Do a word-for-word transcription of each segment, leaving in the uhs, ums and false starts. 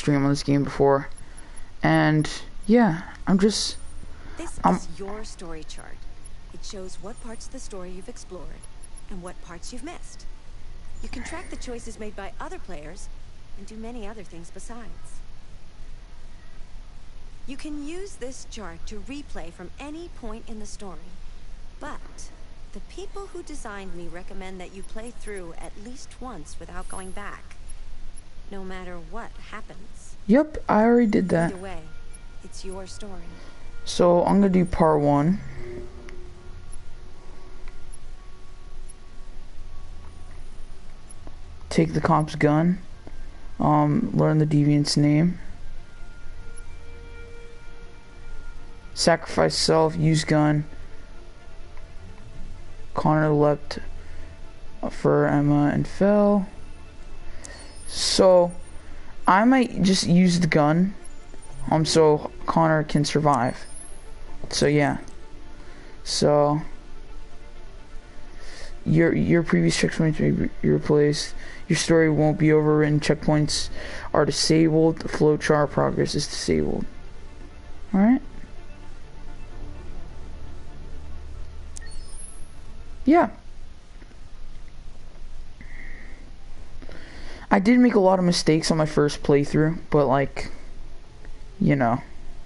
stream on this game before, and yeah, I'm just. This I'm, is your story chart. It shows what parts of the story you've explored and what parts you've missed. You can track the choices made by other players and do many other things besides. You can use this chart to replay from any point in the story, but the people who designed me recommend that you play through at least once without going back, no matter what happens. Yep, I already did that. Either way, it's your story. So I'm gonna do part one. Take the comp's gun. Um, learn the deviant's name. Sacrifice self, use gun. Connor leapt for Emma and fell. So I might just use the gun, um, so Connor can survive. So yeah. So your your previous checkpoints may be replaced. Your story won't be overwritten. Checkpoints are disabled. The flowchart progress is disabled. All right. Yeah. I did make a lot of mistakes on my first playthrough, but like, you know.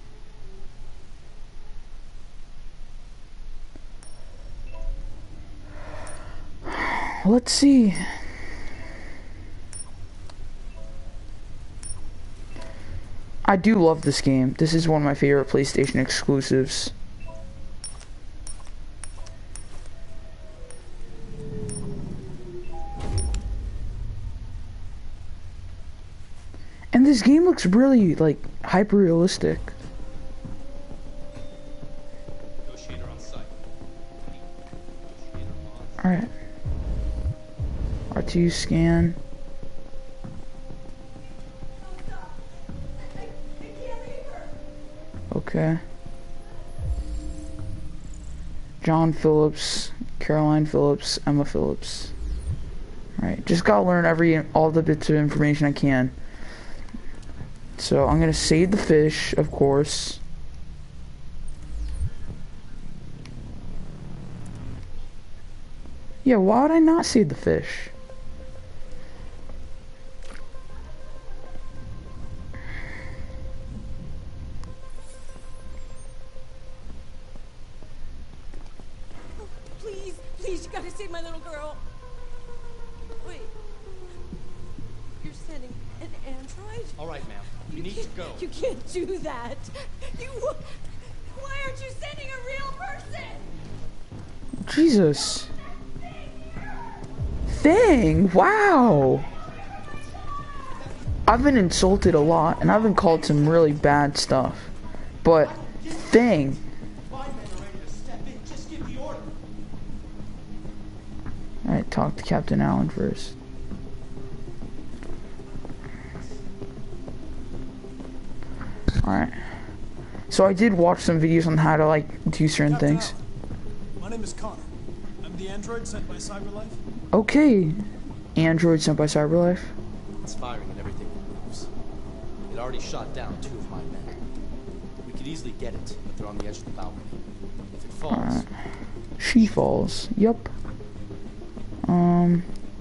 Let's see. I do love this game. This is one of my favorite PlayStation exclusives. And this game looks really, like, hyper-realistic. Alright. R two scan. Okay. John Phillips, Caroline Phillips, Emma Phillips. Alright, just gotta learn every, all the bits of information I can. So I'm gonna save the fish, of course. Yeah, why would I not save the fish? Oh, please, please, you gotta save my little girl. Wait. You're sending an android? All right, ma'am. You, You need to can't- go. You can't do that. You. Why aren't you sending a real person? Jesus. Thing, wow. I've been insulted a lot, and I've been called some really bad stuff. But, Thing. Alright, talk to Captain Allen first. Alright. So I did watch some videos on how to, like, do certain Captain things. Allen, my name is Connor. I'm the android sent by CyberLife. Okay. Android sent by CyberLife. It's firing and everything moves. It already shot down two of my men. We could easily get it, but they're on the edge of the balcony. If it falls... Alright. She falls. Yup. Um...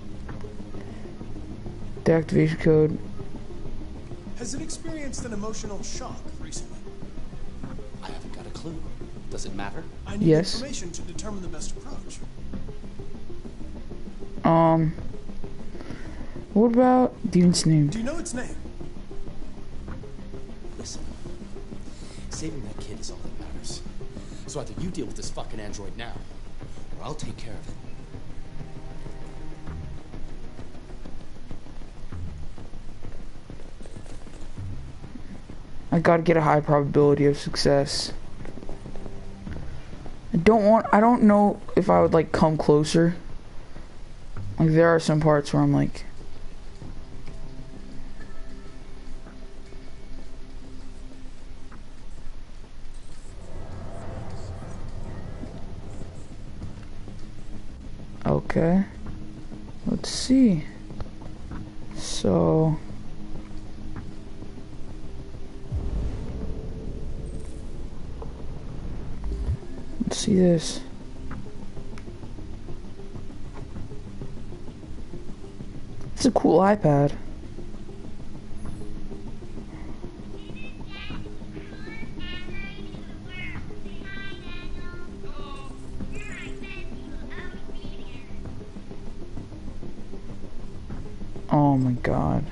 Deactivation code. Has it experienced an emotional shock recently? I haven't got a clue. Does it matter? I need Yes. information to determine the best approach. Um... What about Demon's name? Do you know its name? Listen. Saving that kid is all that matters. So either you deal with this fucking android now, or I'll take care of it. I gotta get a high probability of success. I don't want, I don't know if I would like come closer. Like there are some parts where I'm like, okay, let's see. So see this. It's a cool iPad. Oh my god.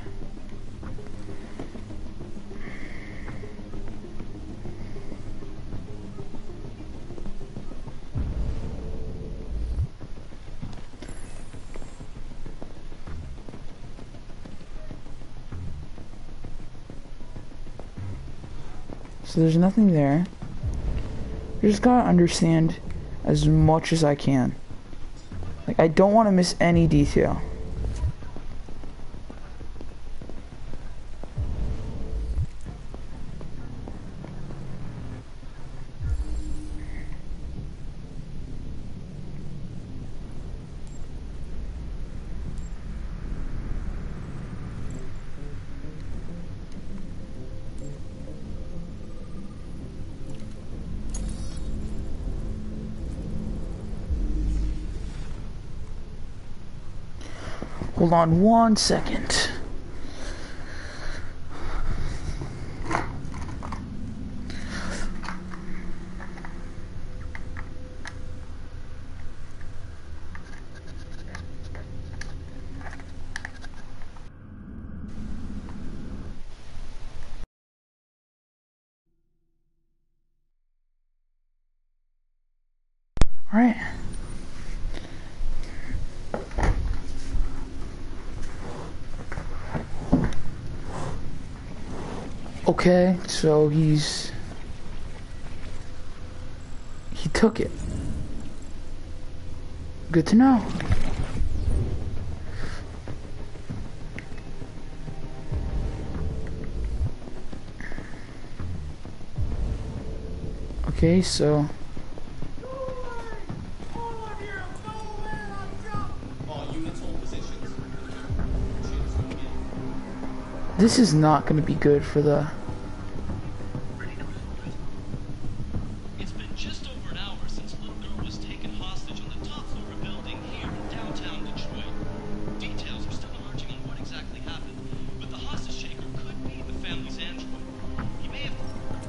So there's nothing there. I just gotta understand as much as I can. Like, I don't want to miss any detail. Hold on one second. All right. Okay, so he's... he took it. Good to know. Okay, so... this is not going to be good for the... It's been just over an hour since a little girl was taken hostage on the top floor of a building here in downtown Detroit. Details are still emerging on what exactly happened, but the hostage taker could be the family's android. He may have...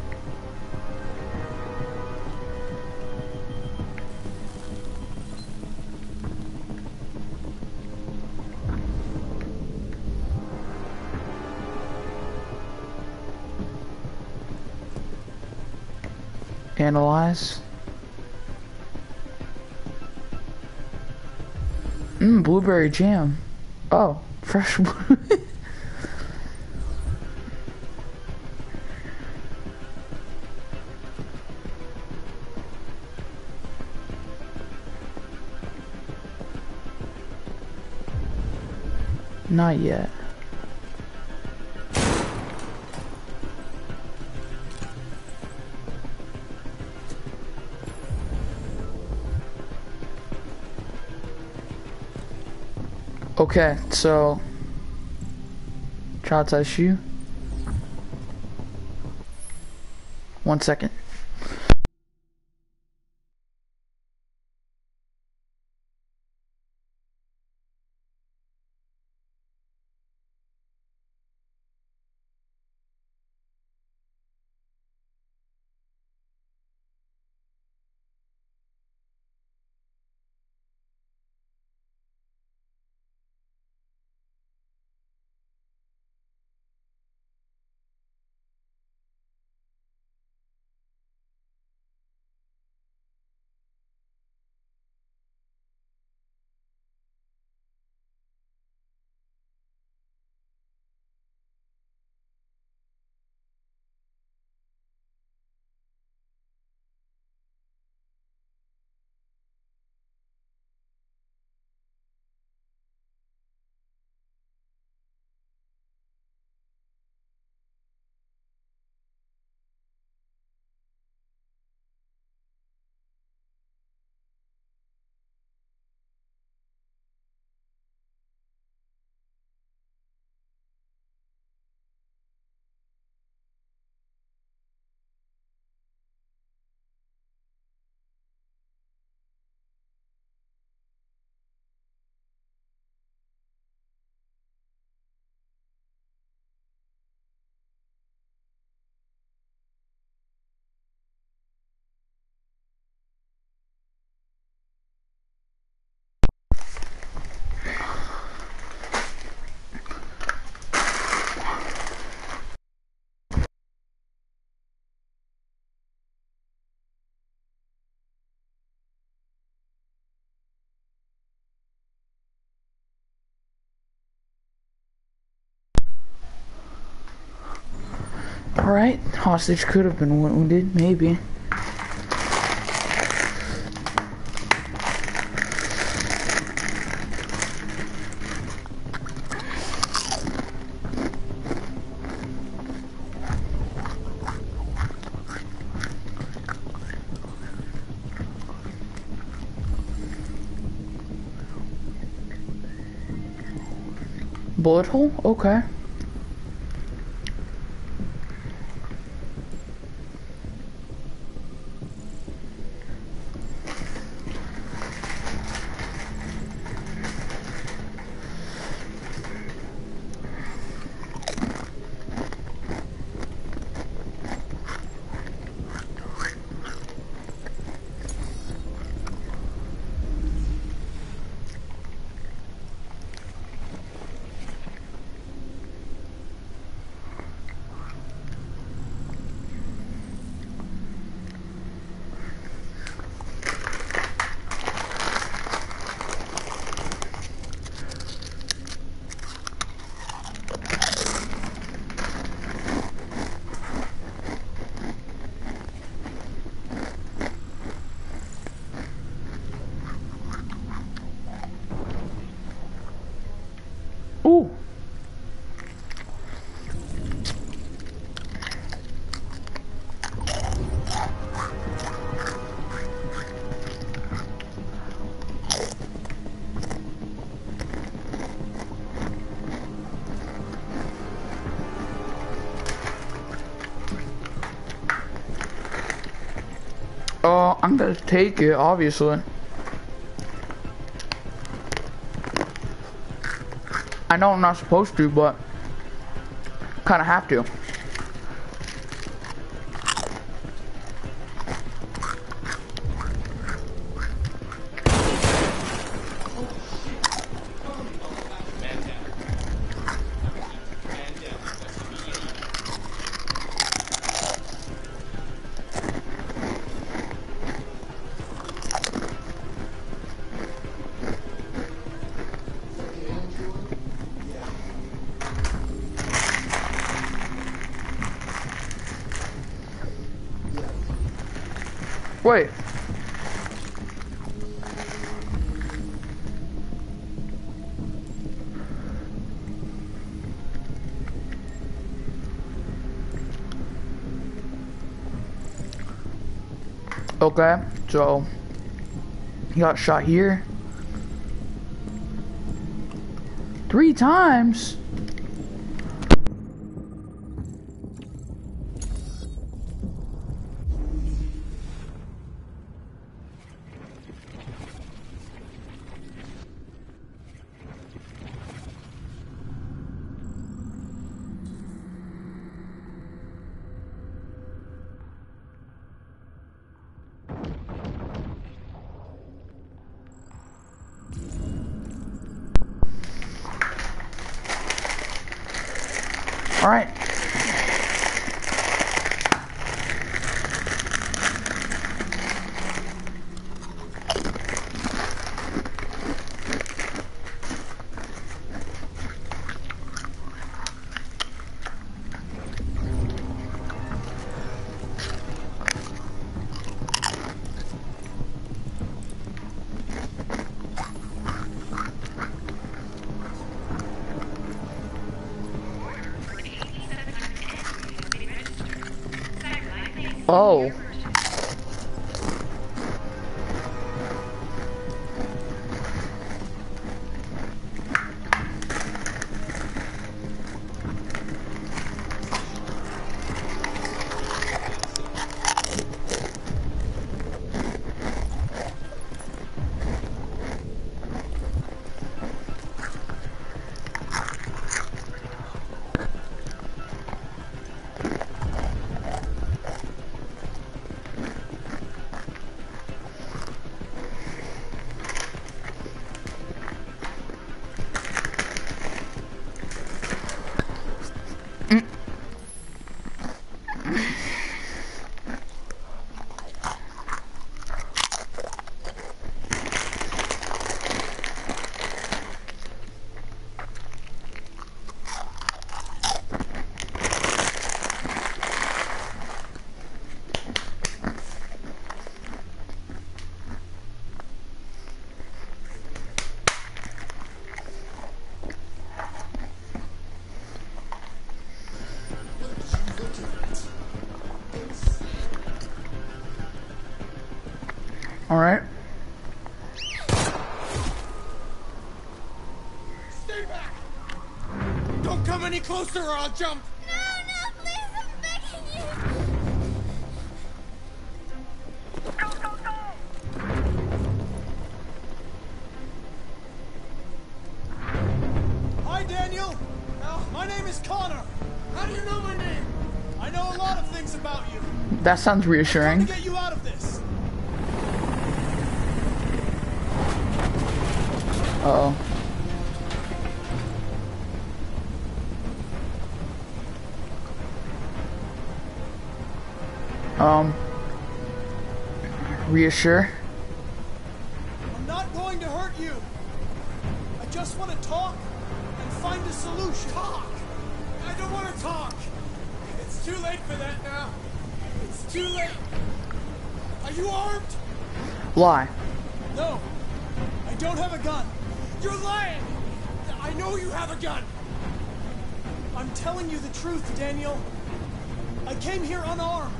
Analyze. Mmm, blueberry jam. Oh, fresh blue. Not yet. Okay, so child's issue. One second. Alright, hostage could have been wounded, maybe. Bullet hole? Okay. Ooh. Uh, I'm gonna take it, obviously. I know I'm not supposed to, but kind of have to. Wait. Okay, so he got shot here three times. All right. Oh. Alright. Stay back! Don't come any closer or I'll jump! No, no, please, I'm begging you. Go, go, go! Hi, Daniel. Uh, my name is Connor. How do you know my name? I know a lot of things about you. That sounds I'm trying reassuring. to get you out of this. Uh oh. Um. Reassure. I'm not going to hurt you. I just want to talk and find a solution. Talk? I don't want to talk. It's too late for that now. It's too late. Are you armed? Lie. No. I don't have a gun. You're lying. I know you have a gun. I'm telling you the truth, Daniel. I came here unarmed.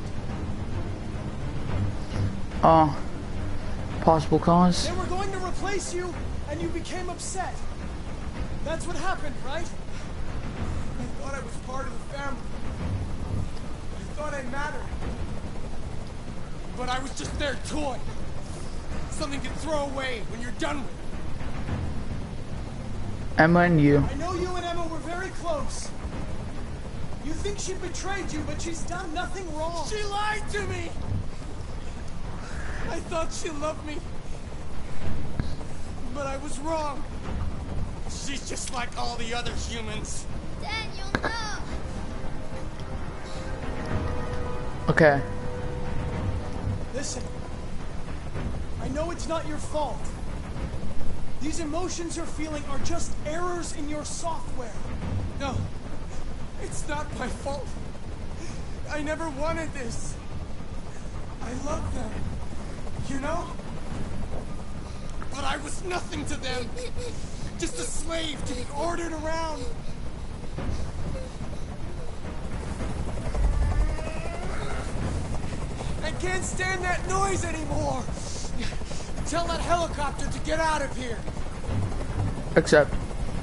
Uh. Possible cause. They were going to replace you, and you became upset. That's what happened, right? I thought I was part of the family. I thought I mattered. But I was just their toy. Something to throw away when you're done with it. Emma and you. I know you and Emma were very close. You think she betrayed you, but she's done nothing wrong. She lied to me! I thought she loved me. But I was wrong. She's just like all the other humans. Daniel, no. Okay. Listen. I know it's not your fault. These emotions you're feeling are just errors in your software. No. It's not my fault. I never wanted this. I love them. You know? But I was nothing to them. Just a slave to be ordered around. I can't stand that noise anymore. Tell that helicopter to get out of here. Accept.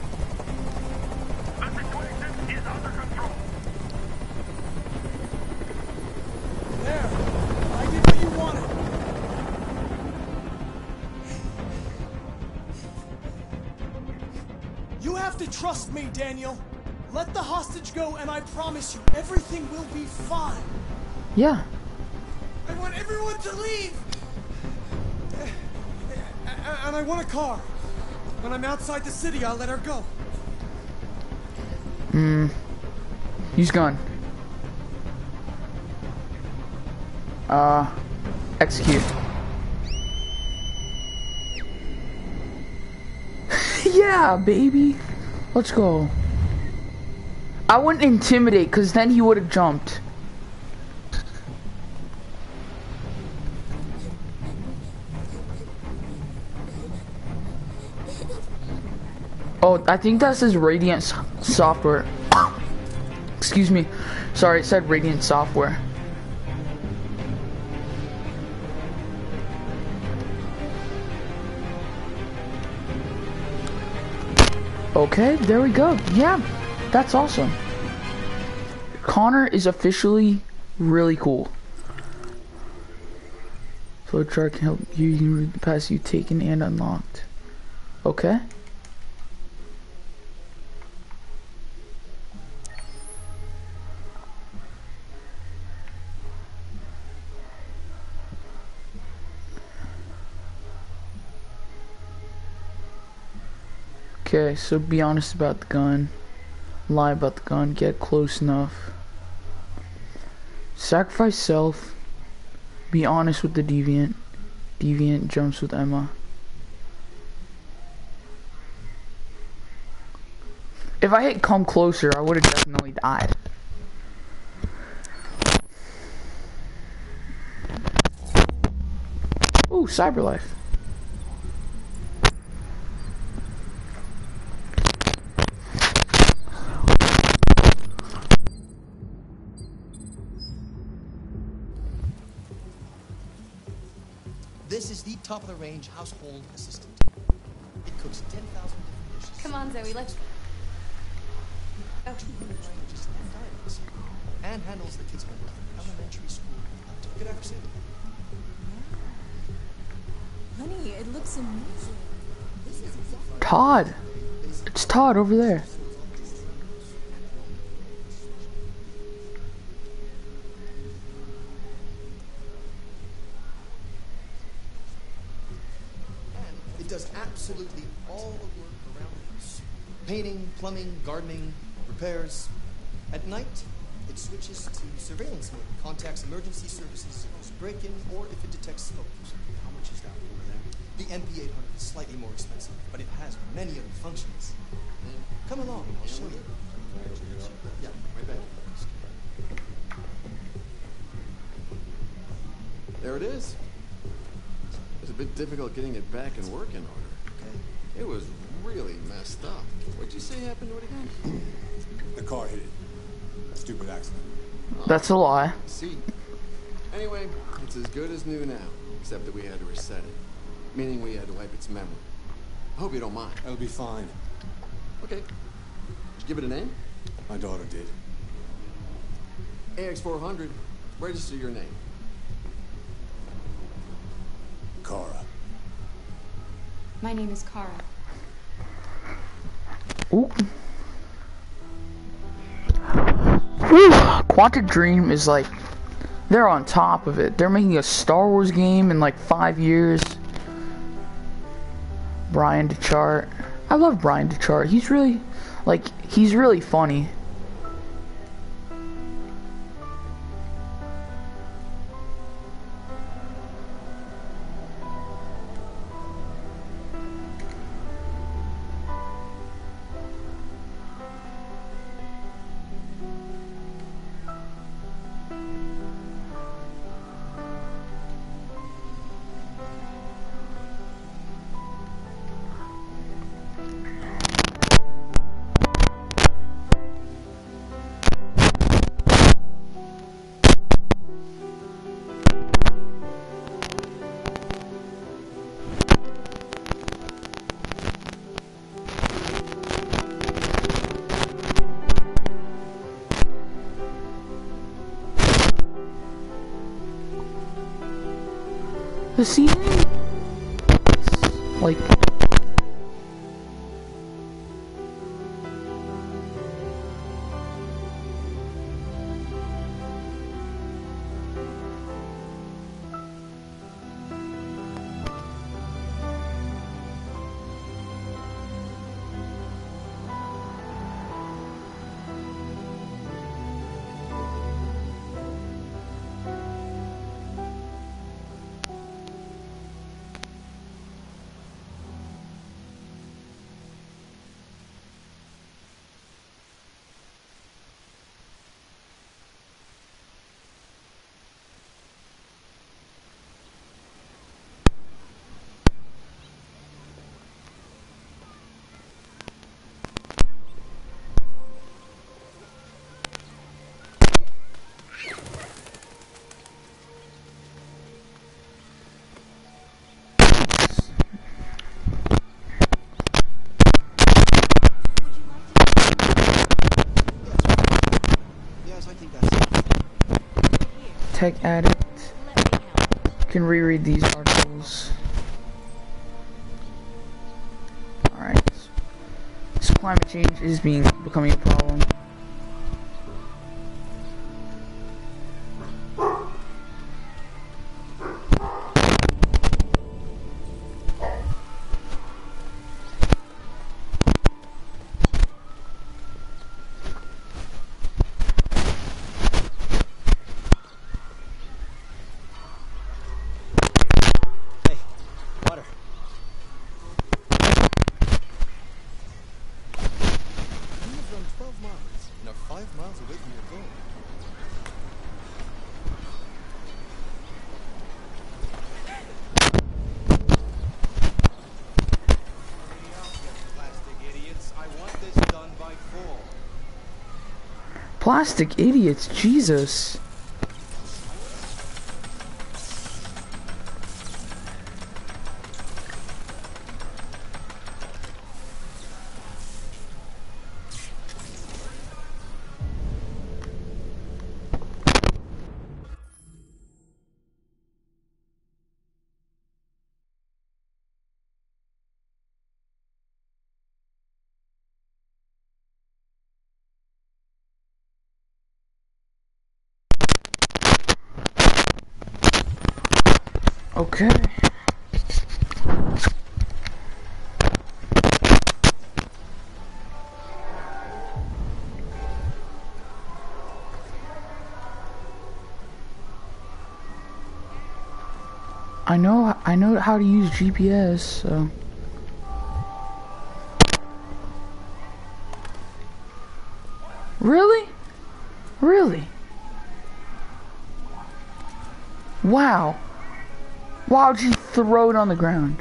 The situation is under control. There. I did what you wanted. You have to trust me, Daniel. Let the hostage go, and I promise you, everything will be fine. Yeah. I want everyone to leave. And I want a car. When I'm outside the city, I'll let her go. Hmm. Use gun. Uh. Execute. Yeah, baby. Let's go. I wouldn't intimidate, because then he would have jumped. Oh, I think that says Radiant s- Software. Excuse me. Sorry, it said Radiant Software. Okay, there we go. Yeah, that's awesome. Connor is officially really cool. Flow chart can help you, you can read the paths you've taken and unlocked. Okay. Okay, so be honest about the gun. Lie about the gun. Get close enough. Sacrifice self. Be honest with the deviant. Deviant jumps with Emma. If I hit come closer, I would have definitely died. Ooh, Cyberlife. This is the top-of-the-range household assistant. It cooks ten thousand different dishes. Come on, Zoe, let's... Oh. two hundred languages and dialects. And handles the kids' homework from elementary school up to good afternoon. Honey, it looks amazing. This is exactly... Todd. It's Todd over there. And it does absolutely all the work around the house. Painting, plumbing, gardening, repairs. At night, it switches to surveillance mode, contacts emergency services if there's break-in or if it detects smoke. How much is that over there? The M P eight hundred is slightly more expensive, but it has many other functions. Come along, and I'll show you. Yeah, right back. There it is. It was a bit difficult getting it back in working order. Okay. It was really messed up. What'd you say happened to it again? The car hit it. Stupid accident. That's a lie. See. Anyway, it's as good as new now, except that we had to reset it. Meaning we had to wipe its memory. I hope you don't mind. It'll be fine. Okay. Did you give it a name? My daughter did. A X four hundred. Register your name. Kara. My name is Kara. Ooh. Whew. Quantic Dream is like, they're on top of it. They're making a Star Wars game in like five years. Brian DeChart. I love Brian DeChart. He's really, like, he's really funny. The season, like, Tech Addict. You can reread these articles. Alright. So climate change is being becoming a problem. Plastic idiots, Jesus. Okay. I know I know how to use G P S, so really? Really? Wow. Why'd you throw it on the ground?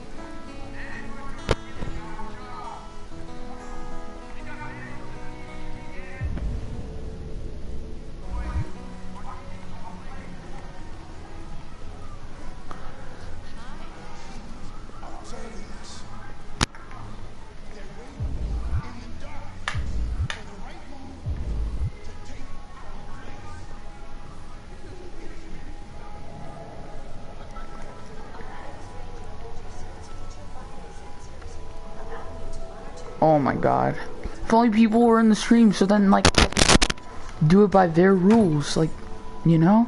Oh my god. If only people were in the stream, so then like do it by their rules, like, you know?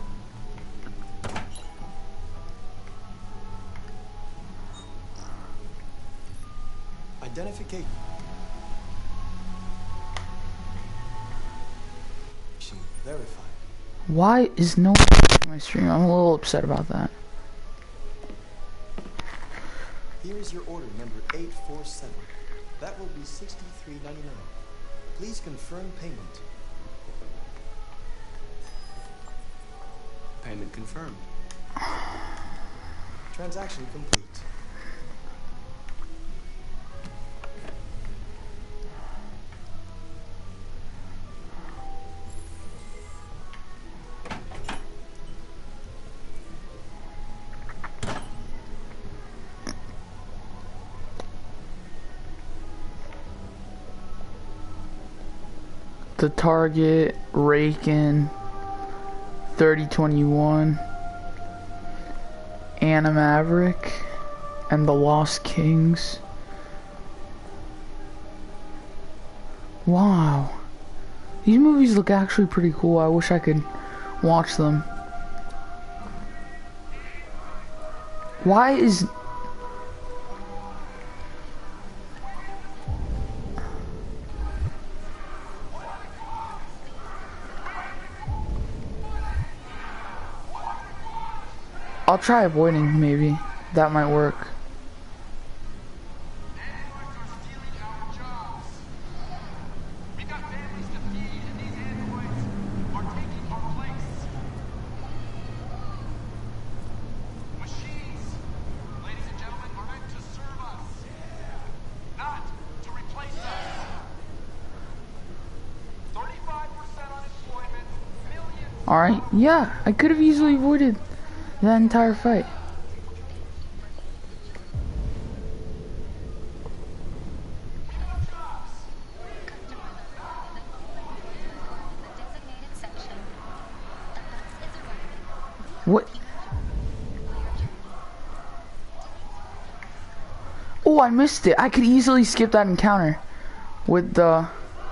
Identification verified. Why is no one watching my stream? I'm a little upset about that. Here is your order number eight four seven. That will be sixty-three ninety-nine. Please confirm payment. Payment confirmed. Transaction complete. The Target, Raken, thirty twenty-one, Anna Maverick, and the Lost Kings. Wow. These movies look actually pretty cool. I wish I could watch them. Why is... I'll try avoiding, maybe. That might work. Alright, yeah, I could have easily avoided that entire fight. What? Oh, I missed it. I could easily skip that encounter with the...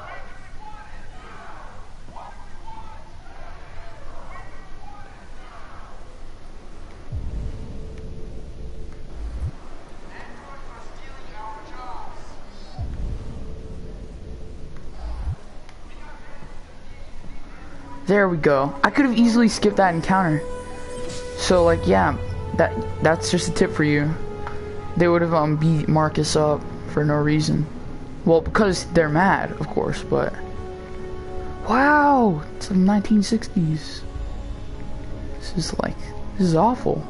There we go. I could have easily skipped that encounter. So like, yeah, that that's just a tip for you. They would have um beat Marcus up for no reason. Well, because they're mad, of course, but wow, it's the nineteen sixties. This is like, this is awful.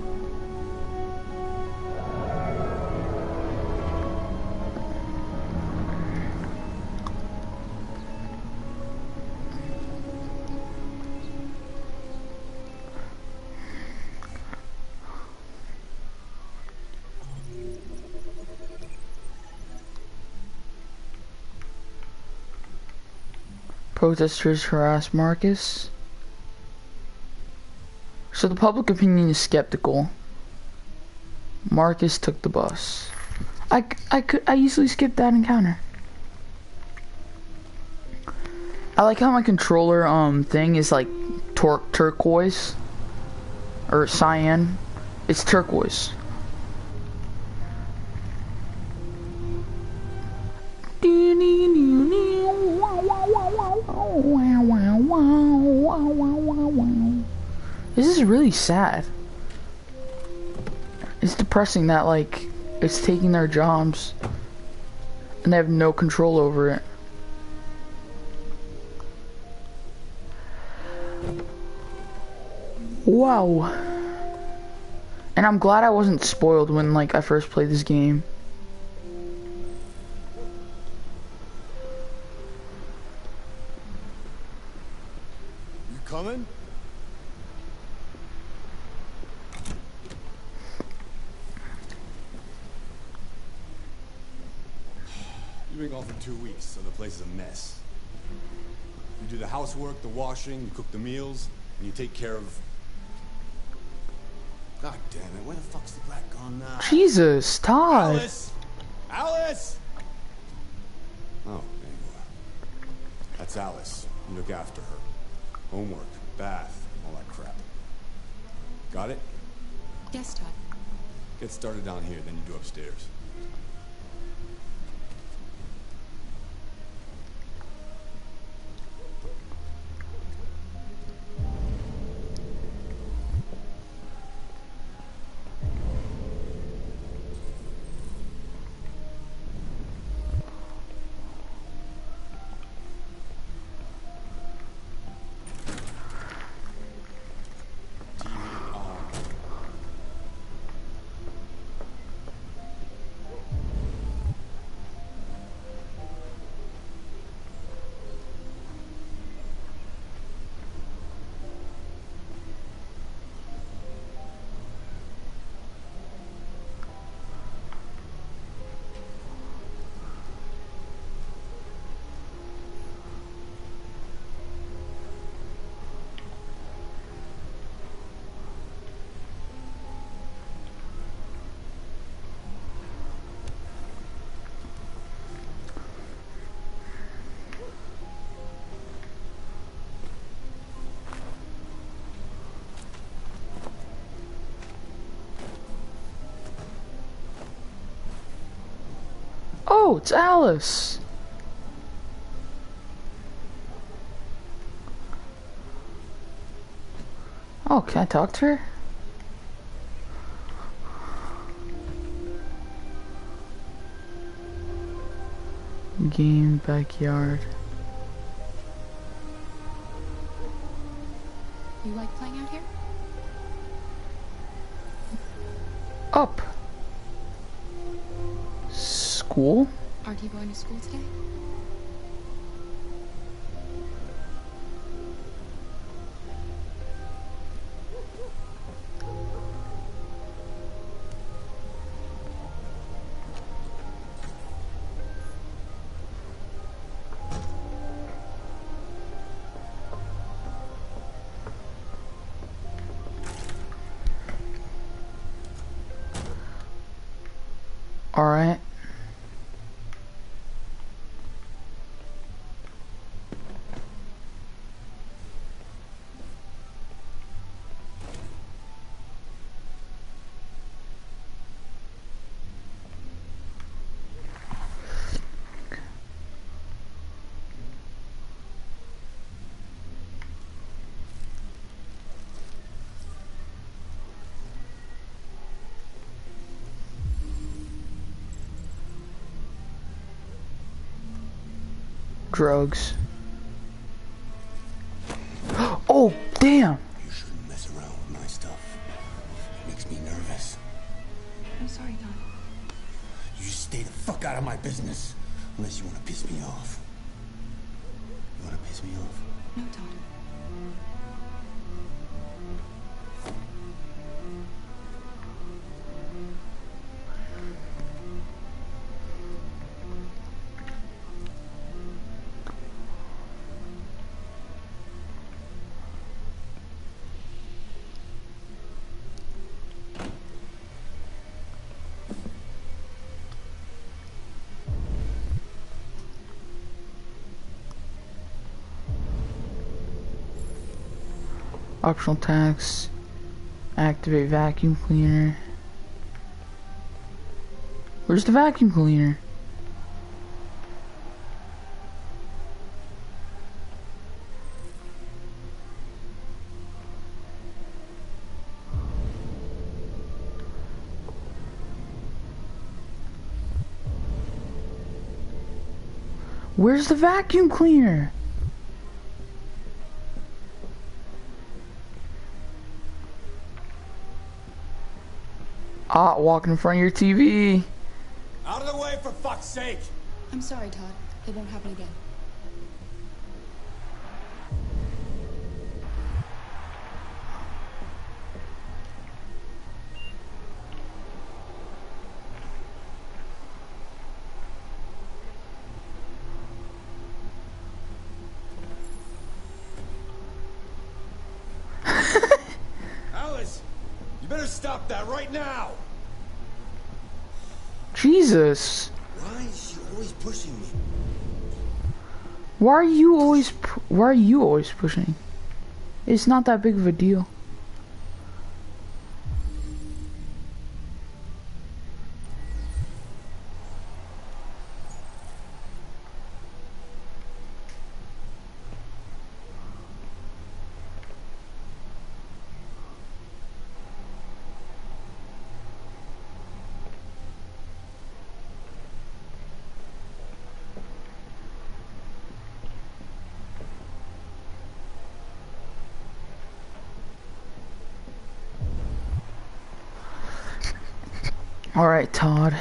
Protesters harass Marcus. So the public opinion is skeptical. Marcus took the bus. I, I could I easily skipped that encounter. I like how my controller um thing is like tur turquoise or cyan, It's turquoise. This is really sad. It's depressing that, like, it's taking their jobs and they have no control over it. Wow. And I'm glad I wasn't spoiled when, like, I first played this game. You coming? You've been gone for two weeks, so the place is a mess. You do the housework, the washing, you cook the meals, and you take care of... God damn it, where the fuck's the black gone now? Jesus, Todd. Alice! Alice! Oh, there you are. That's Alice. You look after her. Homework, bath, all that crap. Got it? Yes, Todd. Get started down here, then you do upstairs. Oh, it's Alice. Oh, can I talk to her? Game backyard. You like playing out here? Up. School? Aren't you going to school today? All right. Drugs. Oh, damn! You shouldn't mess around with my stuff. It makes me nervous. I'm sorry, Todd. You just stay the fuck out of my business. Unless you want to piss me off. You want to piss me off? No, Todd. Optional tax. Activate vacuum cleaner. Where's the vacuum cleaner? Where's the vacuum cleaner? Ah, walking in front of your T V. Out of the way, for fuck's sake! I'm sorry, Todd. It won't happen again. Alice, you better stop that right now! Jesus. Why is she always pushing me? Why are you always pu- why are you always pushing? It's not that big of a deal. All right, Todd.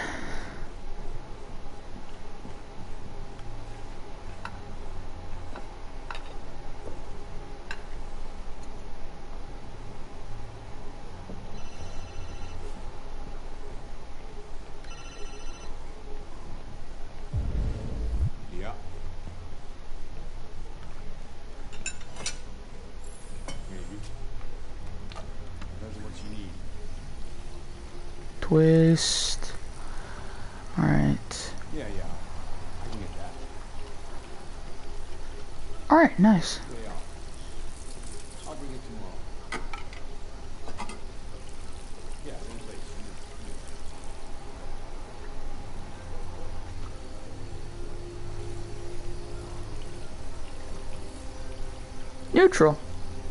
Yeah. Maybe. That's what you need. Twist. All right. Yeah, yeah. I can get that. All right, nice. Yeah. I'll bring it tomorrow. Yeah, same place. Neutral.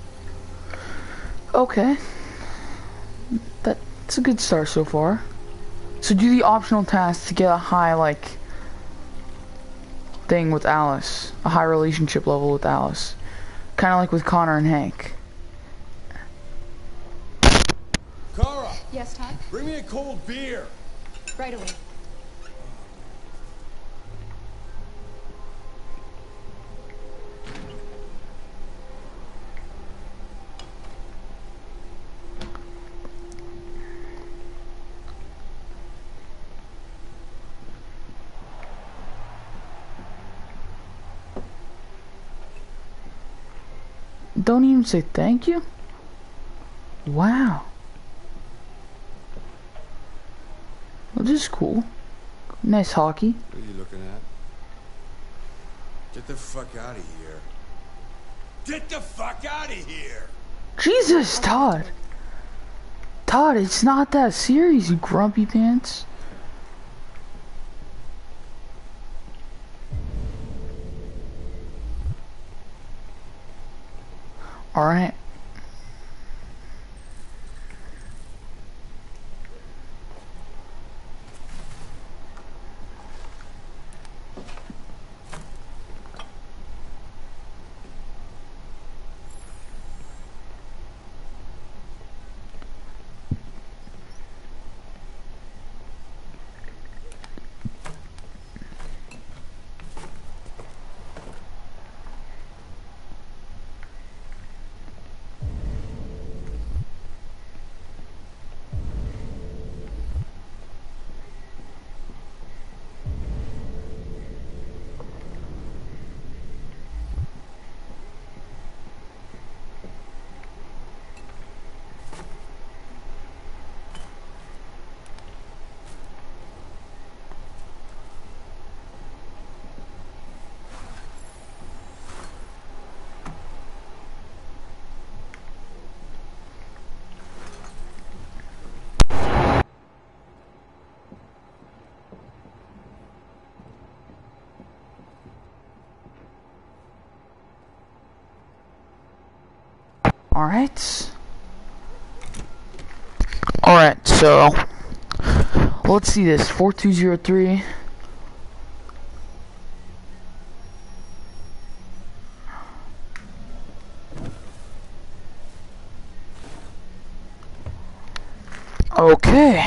Okay. That's a good start so far. So do the optional task to get a high, like, thing with Alice. A high relationship level with Alice. Kind of like with Connor and Hank. Kara! Yes, Todd? Bring me a cold beer! Right away. Don't even say thank you? Wow. Well, this is cool. Nice hockey. What are you looking at? Get the fuck out of here. Get the fuck out of here! Jesus, Todd. Todd, it's not that serious, you grumpy pants. All right. Alright. Alright, so let's see this. four two zero three. Okay.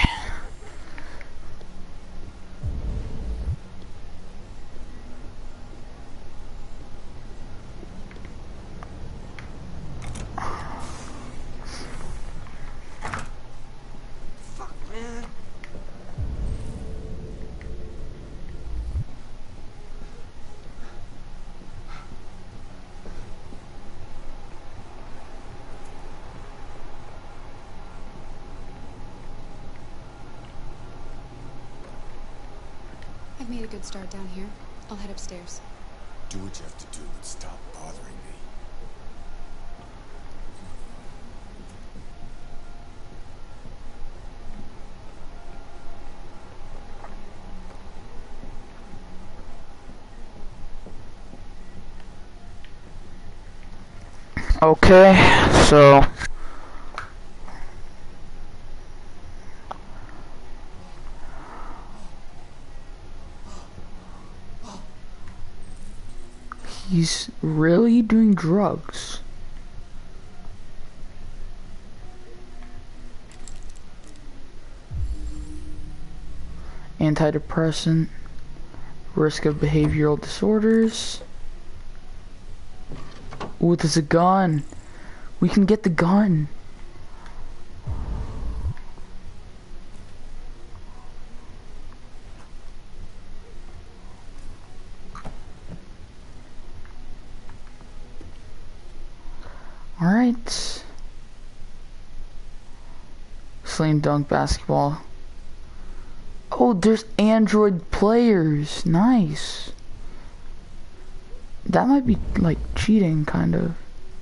Fuck, man. I've made a good start down here. I'll head upstairs. Do what you have to do, but stop bothering me. Okay, so he's really doing drugs. Antidepressant, risk of behavioral disorders. Ooh, there's a gun. We can get the gun. Alright. Slam dunk basketball. Oh, there's Android players. Nice. That might be like cheating, kind of.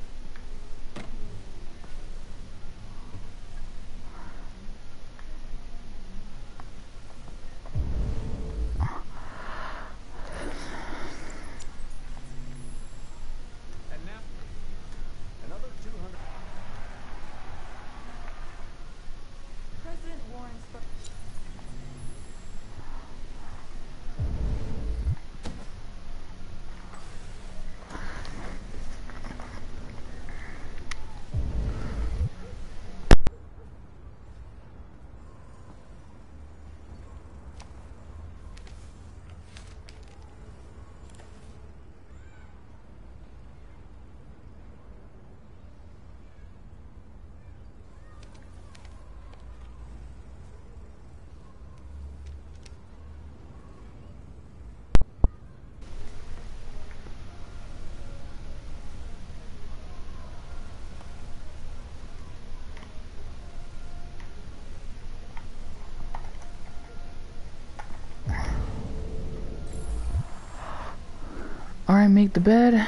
Alright, make the bed.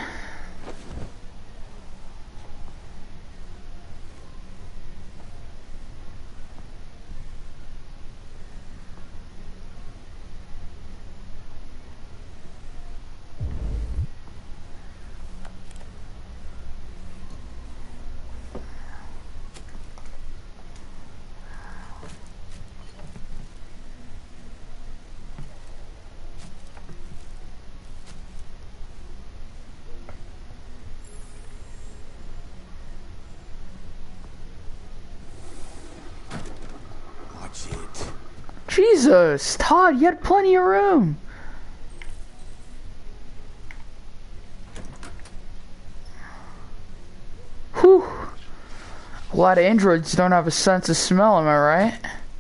Jesus, Todd, you had plenty of room. Whew. A lot of androids don't have a sense of smell, am I right?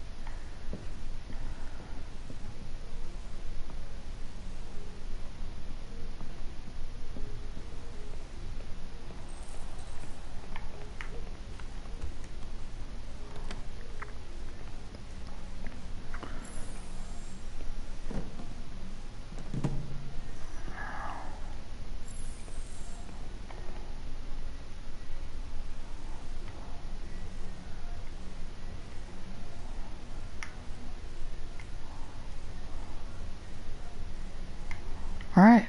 All right.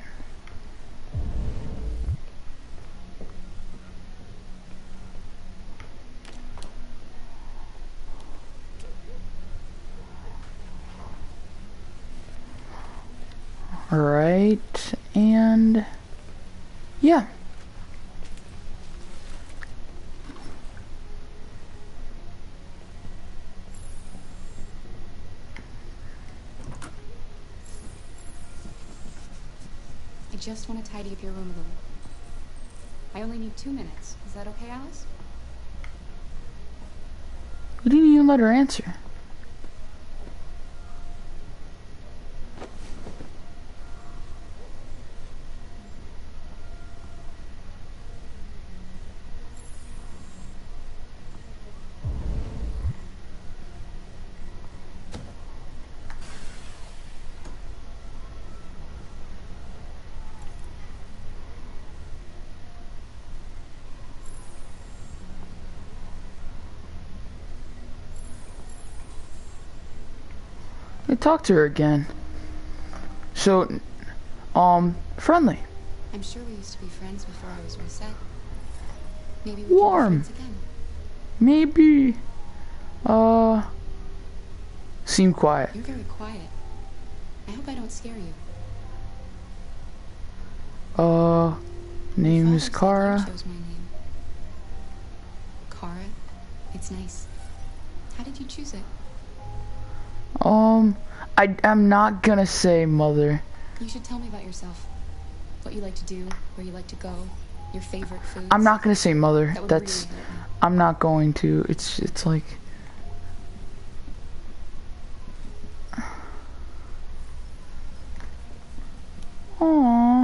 Alright, and yeah. I just want to tidy up your room a little. I only need two minutes. Is that okay, Alice? You didn't even let her answer. I talked to her again. So, um, friendly. I'm sure we used to be friends before I was reset. Maybe we Warm. can be friends again. Maybe. Uh. Seem quiet. You're very quiet. I hope I don't scare you. Uh. Name is Father said Kara. you chose my name. Kara? It's nice. How did you choose it? Um. I, I'm not gonna say mother. You should tell me about yourself. What you like to do, where you like to go, your favorite foods. I'm not gonna say mother. That would That's. really help me. I'm not going to. It's. It's like. Aww.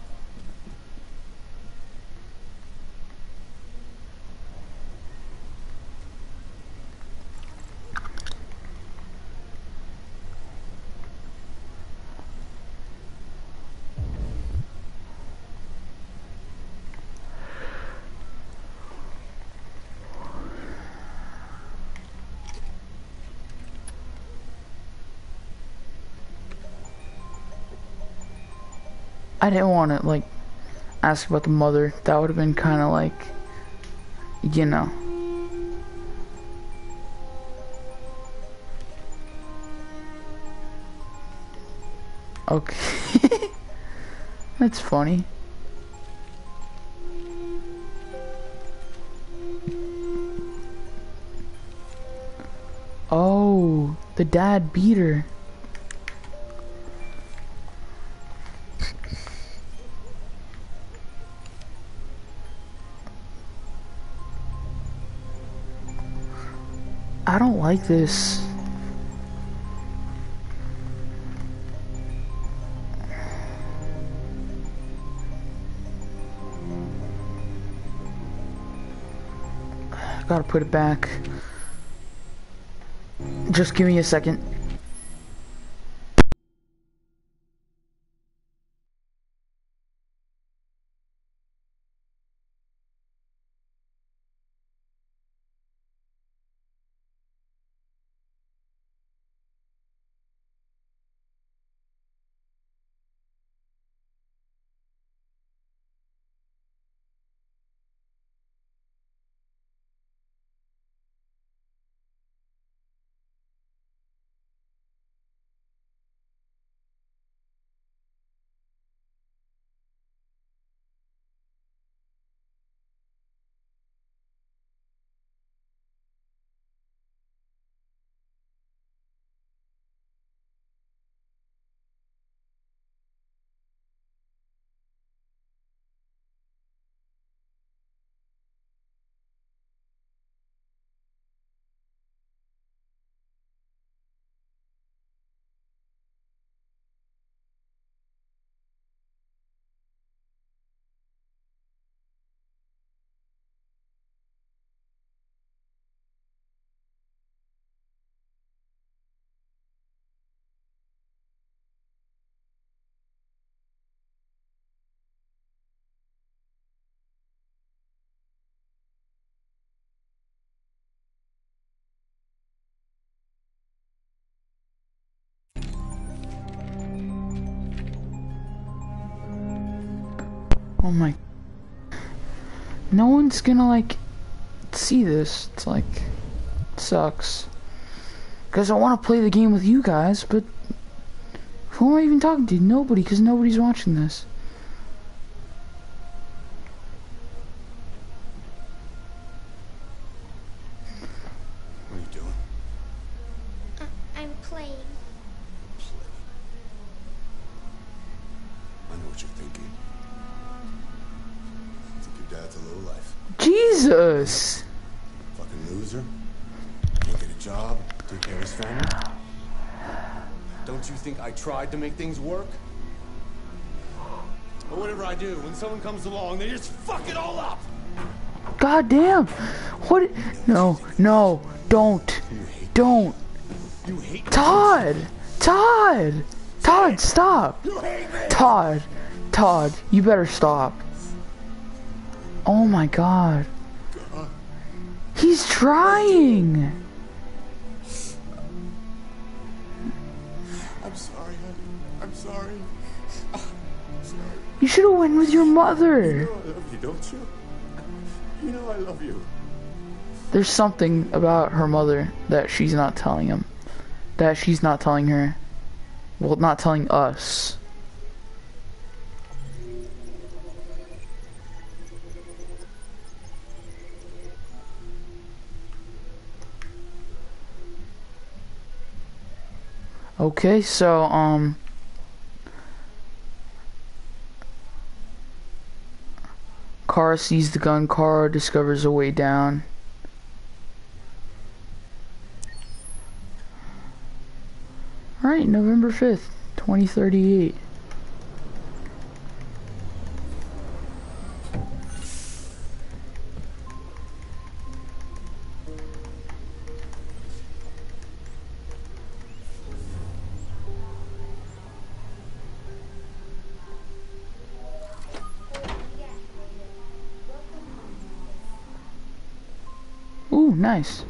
I didn't want to, like, ask about the mother. That would have been kind of like, you know. Okay. That's funny. Oh, the dad beat her. I don't like this. Gotta put it back. Just give me a second. Oh my. No one's gonna like see this. It's like, it sucks. Because I want to play the game with you guys, but Who am I even talking to? Nobody, because nobody's watching this. What are you doing? Uh, I'm playing. I know what you're thinking. You think your dad's a lowlife. Jesus! Fucking loser. Can't get a job, take care of his family. Don't you think I tried to make things work? But whatever I do, when someone comes along, they just fuck it all up! God damn! What? No, no, don't. Don't. You hate me. Todd! Todd! Todd, stop! You hate me! Todd! Todd, you better stop. Oh my god. He's trying! I'm sorry, honey. I'm sorry. I'm sorry. You should have went with your mother. You know I love you, don't you? You know I love you. There's something about her mother that she's not telling him. That she's not telling her. Well, not telling us. Okay, so, um... Kara sees the gun. Kara discovers a way down. Alright, November fifth, twenty thirty-eight. Ooh, nice.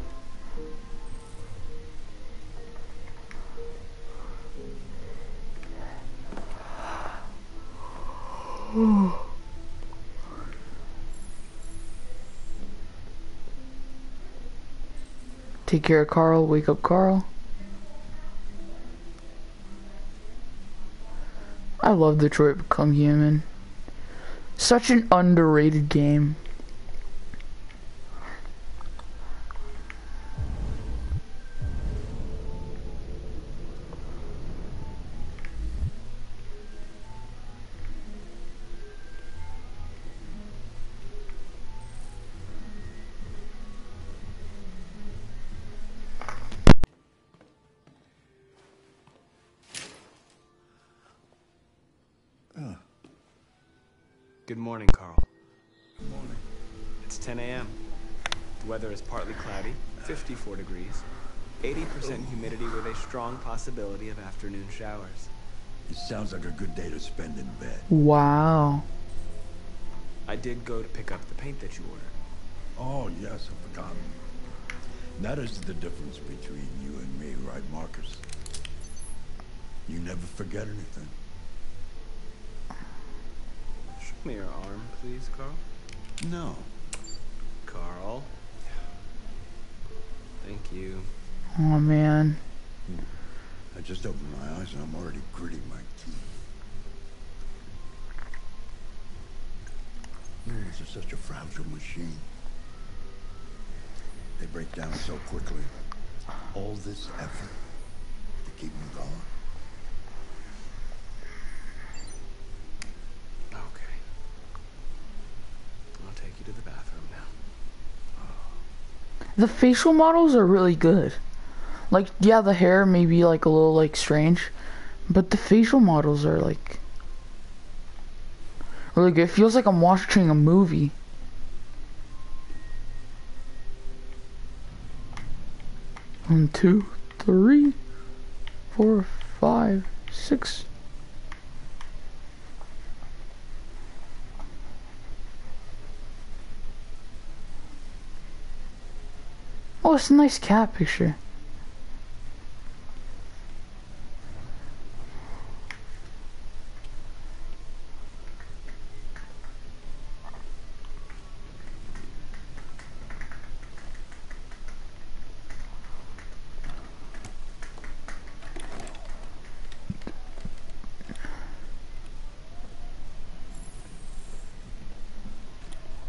Take care of Carl, wake up Carl. I love Detroit Become Human. Such an underrated game. Good morning, Carl. Good morning. It's ten A M The weather is partly cloudy, fifty-four degrees, eighty percent humidity with a strong possibility of afternoon showers. It sounds like a good day to spend in bed. Wow. I did go to pick up the paint that you ordered. Oh, yes, I've forgotten. That is the difference between you and me, right, Marcus? You never forget anything. Show me your arm, please, Carl. No. Carl. Thank you. Oh, man. I just opened my eyes and I'm already gritting my teeth. Humans are such a fragile machine. They break down so quickly. All this effort to keep them going. Okay. I'll take you to the bathroom now. The facial models are really good. Like, yeah, the hair may be like a little like strange, but the facial models are like really good. It feels like I'm watching a movie. One, two, three, four, five, six. Oh, it's a nice cat picture.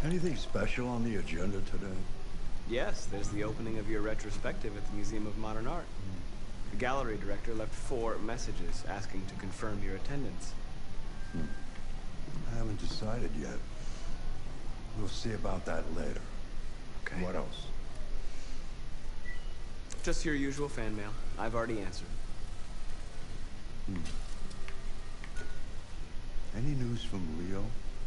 Anything special on the agenda today? Yes, there's the opening of your retrospective at the Museum of Modern Art. The gallery director left four messages asking to confirm your attendance. Hmm. I haven't decided yet. We'll see about that later. Okay. What else? Just your usual fan mail. I've already answered. Hmm. Any news from Leo?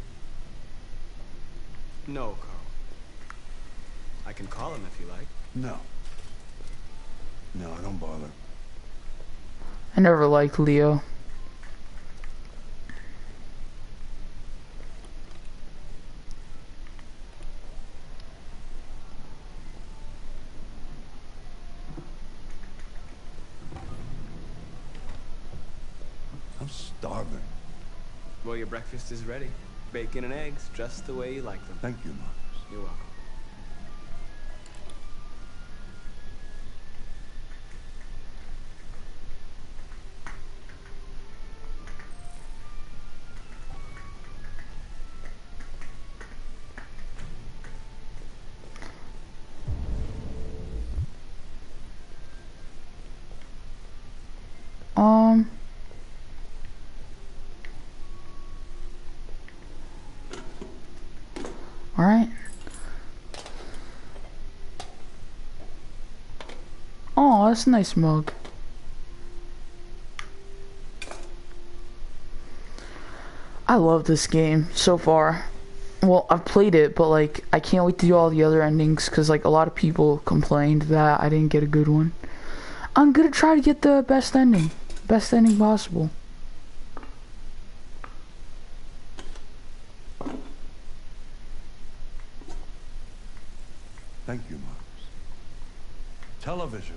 No, Carl. I can call him if you like. No. No, don't bother. I never liked Leo. I'm starving. Well, your breakfast is ready. Bacon and eggs, just the way you like them. Thank you, Marcus. You're welcome. Um... Alright. Oh, that's a nice mug. I love this game so far. Well, I've played it, but like, I can't wait to do all the other endings because like a lot of people complained that I didn't get a good one. I'm gonna try to get the best ending. Best ending possible. Thank you, Marcus. Television.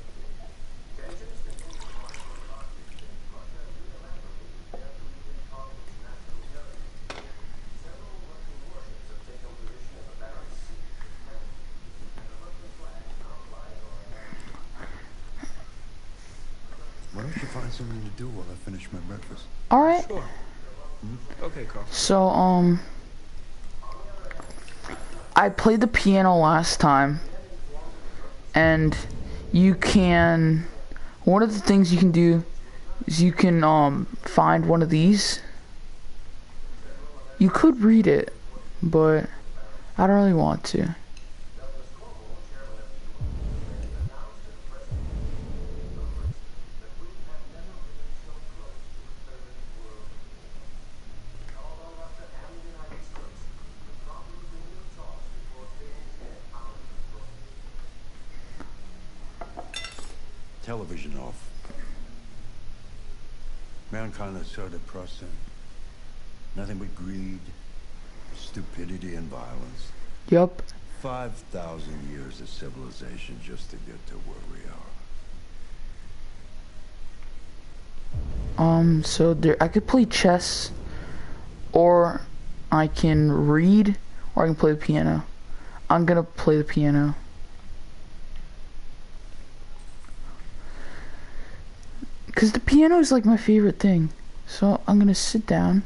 Why don't you find something to do while I finish my breakfast? Alright. Sure. Hmm? Okay, Carl. So, um... I played the piano last time, and you can, one of the things you can do is you can um find one of these. You could read it, but I don't really want to. Television off. Mankind is so depressing. Nothing but greed, stupidity, and violence. Yup. Five thousand years of civilization just to get to where we are. Um, so there, I could play chess, or I can read, or I can play the piano. I'm gonna play the piano. Because the piano is like my favorite thing. So I'm gonna sit down.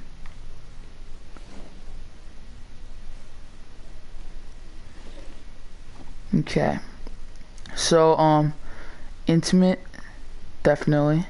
Okay. So, um, intimate, definitely.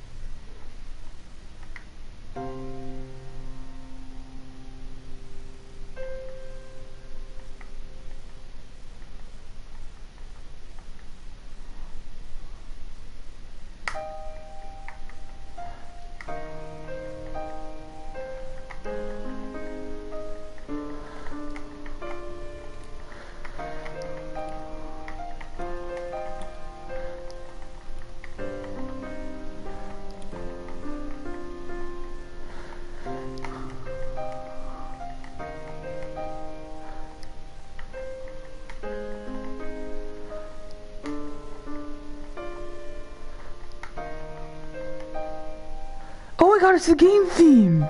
Oh my god, it's the game theme!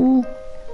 cool.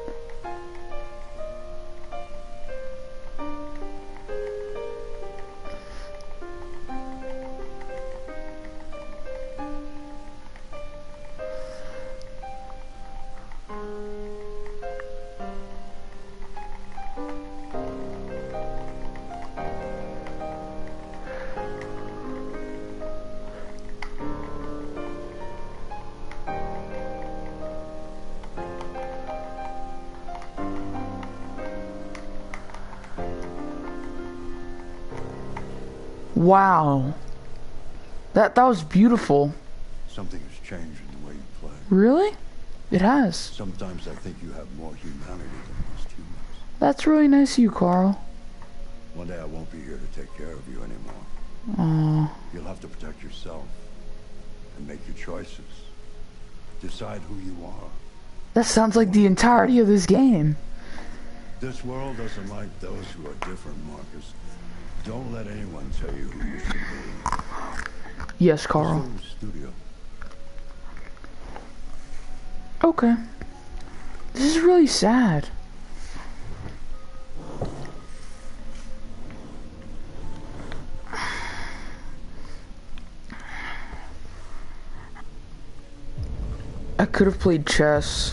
Wow. That that was beautiful. Something has changed in the way you play. Really? It has. Sometimes I think you have more humanity than most humans. That's really nice of you, Carl. One day I won't be here to take care of you anymore. Aww. You'll have to protect yourself and make your choices. Decide who you are. That sounds like the entirety of this game. This world doesn't like those who are different, Marcus. Don't let anyone tell you who you should be. Yes, Carl. Let's go to the studio. Okay. This is really sad. I could have played chess.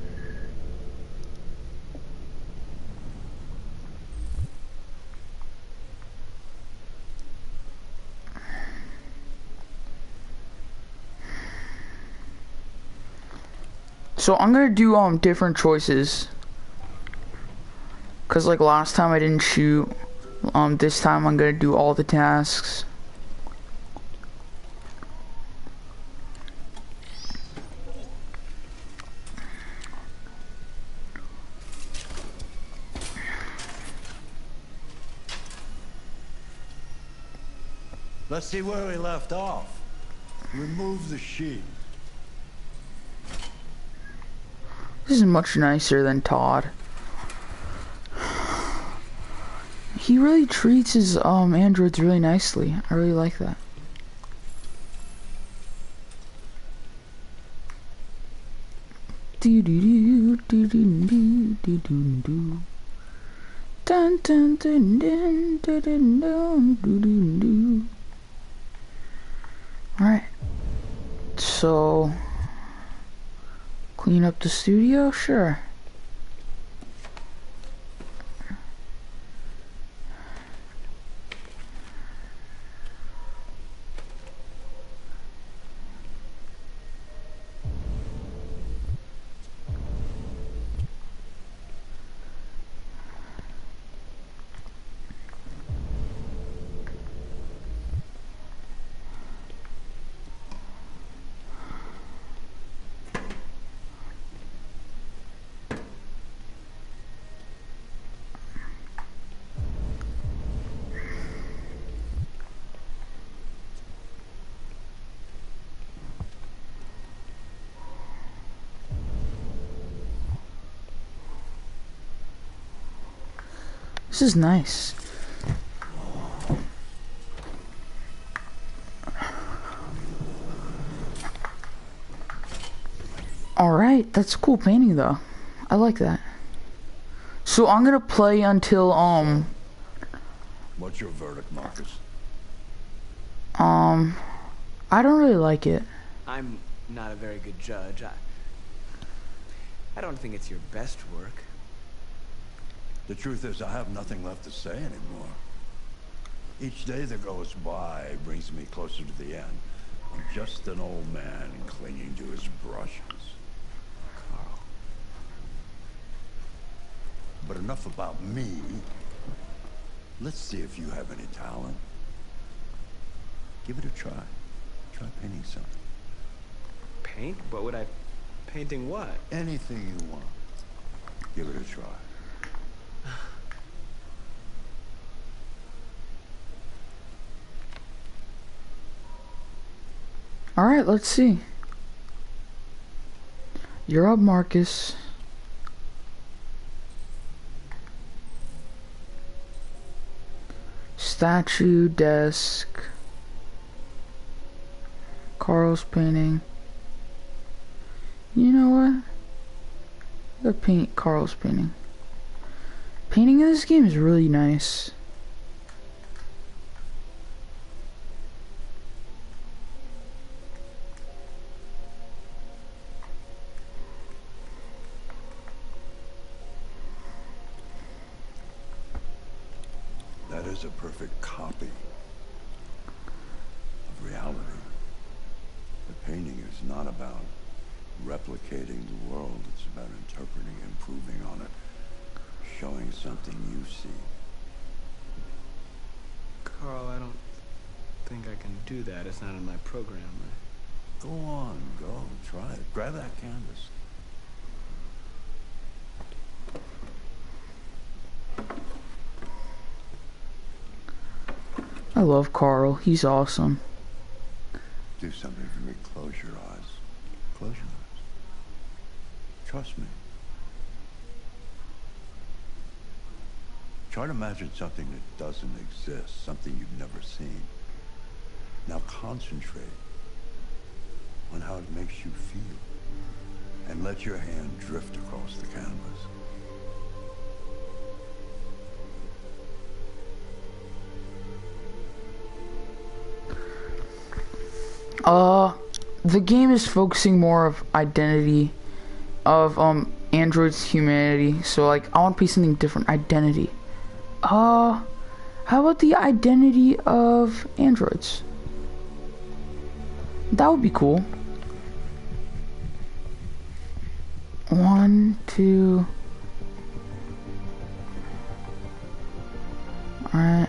So I'm gonna do um different choices. Cause like last time I didn't shoot. Um this time I'm gonna do all the tasks. Let's see where we left off. Remove the sheet. This is much nicer than Todd. He really treats his um androids really nicely. I really like that. Do do do do do do do do do. Dun dun dun dun dun dun dun do do do. All right. So. Clean up the studio? Sure. This is nice. Alright, that's a cool painting though. I like that. So I'm gonna play until, um... What's your verdict, Marcus? Um... I don't really like it. I'm not a very good judge. I, I don't think it's your best work. The truth is, I have nothing left to say anymore. Each day that goes by brings me closer to the end. I'm just an old man clinging to his brushes. Carl. But enough about me. Let's see if you have any talent. Give it a try. Try painting something. Paint? What would I... Painting what? Anything you want. Give it a try. Alright, let's see. You're up, Marcus. Statue, desk. Carl's painting. You know what? The paint, Carl's painting. Painting in this game is really nice. That is a perfect copy of reality. The painting is not about replicating the world. It's about interpreting, improving on it, showing something you see. Carl, I don't think I can do that. It's not in my program. Go on, go, try it. Grab that canvas. I love Carl. He's awesome. Do something for me. Close your eyes. Close your eyes. Trust me. Try to imagine something that doesn't exist, something you've never seen. Now concentrate on how it makes you feel, and let your hand drift across the canvas. Uh, the game is focusing more of identity of um androids' humanity. So like, I want to be something different. Identity. Uh, how about the identity of androids? That would be cool. One, two. Alright.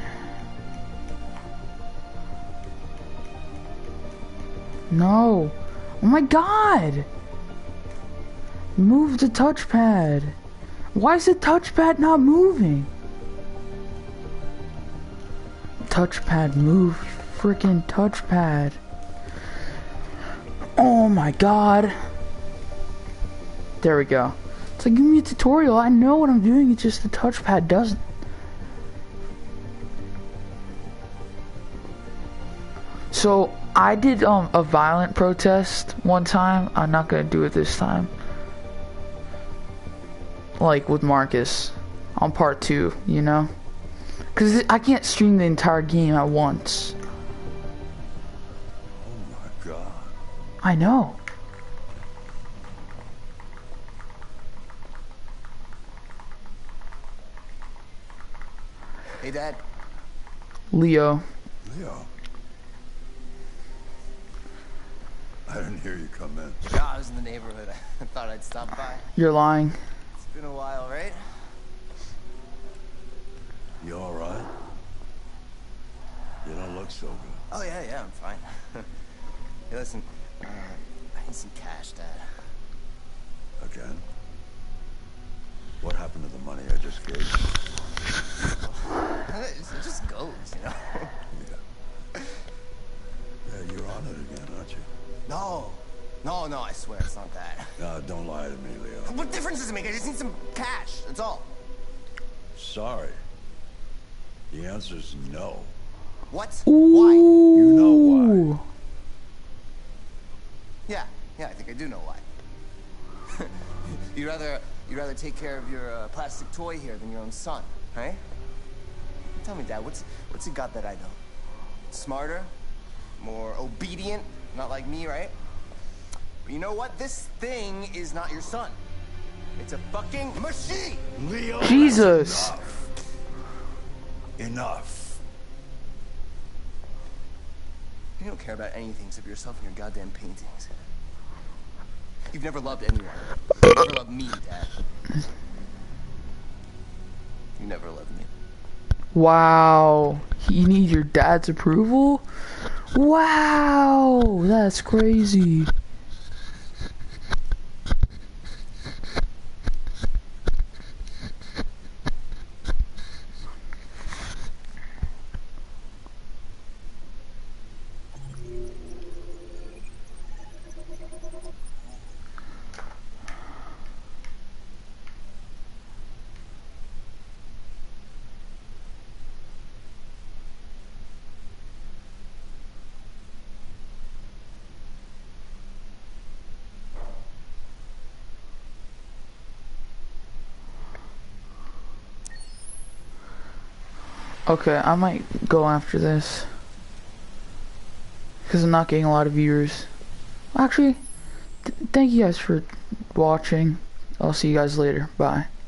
No. Oh my god! Move the touchpad. Why is the touchpad not moving? Touchpad, move. Freaking touchpad. Oh my god. There we go. It's like, give me a tutorial. I know what I'm doing. It's just the touchpad doesn't. So I did um a violent protest one time. I'm not gonna do it this time. Like with Marcus on part two, you know? Cause I can't stream the entire game at once. Oh my god. I know. Hey, Dad. Leo. Leo. I didn't hear you come in. Yeah, I was in the neighborhood. I thought I'd stop by. You're lying. It's been a while, right? You all right? You don't look so good. Oh, yeah, yeah, I'm fine. Hey, listen, uh, I need some cash, Dad. Again? What happened to the money I just gave you? It just goes, you know? Yeah. Yeah, you're on it again, aren't you? No. No, no, I swear it's not that. No, don't lie to me, Leo. What difference does it make? I just need some cash, that's all. Sorry. The answer's no. What? Ooh. Why? You know why. Yeah, yeah, I think I do know why. you'd rather you'd rather take care of your uh, plastic toy here than your own son, right? Tell me, Dad, what's what's it got that I don't? Smarter, more obedient, not like me, right? But you know what? This thing is not your son. It's a fucking machine. Leo, Jesus. Enough. Enough. You don't care about anything except yourself and your goddamn paintings. You've never loved anyone. You've never loved me, Dad. You never loved me. Wow. You need your dad's approval? Wow. That's crazy. Okay, I might go after this. Because I'm not getting a lot of viewers. Actually, th thank you guys for watching. I'll see you guys later. Bye.